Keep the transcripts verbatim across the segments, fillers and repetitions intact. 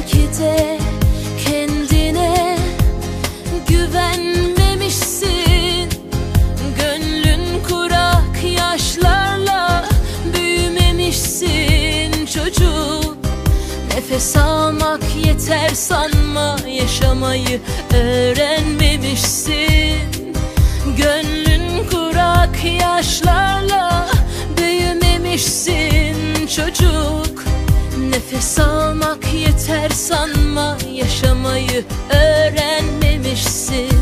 Belki de kendine güvenmemişsin. Gönlün kurak, yaşlarla büyümemişsin çocuk. Nefes almak yeter sanma, yaşamayı öğrenmemişsin. Gönlün kurak, yaşlarla büyümemişsin çocuk. Nefes almak yeter sanma, yaşamayı öğrenmemişsin.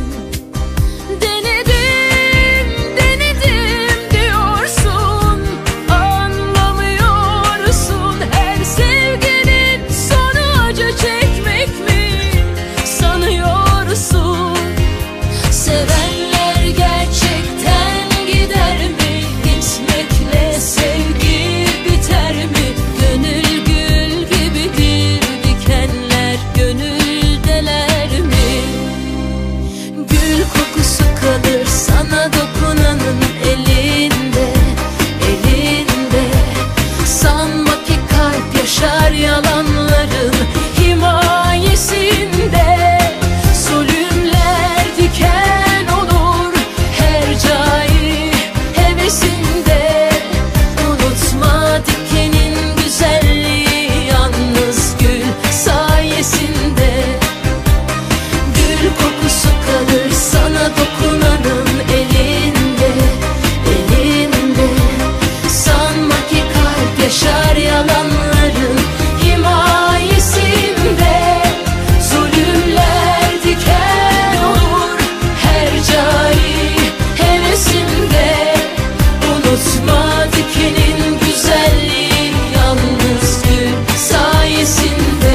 Denedim, denedim diyorsun, anlamıyorsun. Her sevginin sonu acı çekmek mi sanıyorsun? Sevenler gerçekten gider mi? Gitmekle sevgi biter mi? Gönül gül gibidir, dikenler gönüldeler mi? Gül kokusu kalır sana dokunanın elinde, elinde. Sanma ki kalp yaşar yalanların himayesinde. Zulümler diken olur her cai hevesinde. Unutma dikenin güzelliği yalnız gül sayesinde. Gül kokusu kalır sana dokunanın elinde, elinde. Sanma ki kalp yaşar yalanların himayesinde. Zulümler diken olur her cai hevesinde. Unutma dikenin güzelliği yalnız gül sayesinde.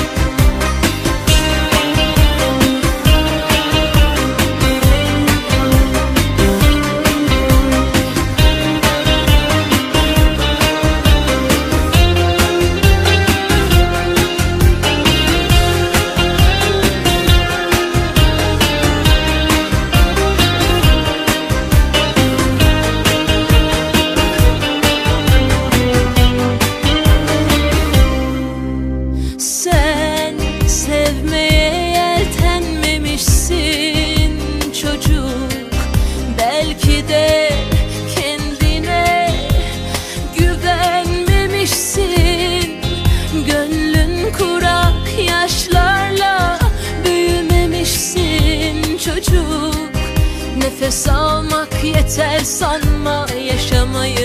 Sen sevmeye yeltenmemişsin çocuk. Belki de kendine güvenmemişsin. Gönlün kurak, yaşlarla büyümemişsin çocuk. Nefes almak yeter sanma, yaşamayı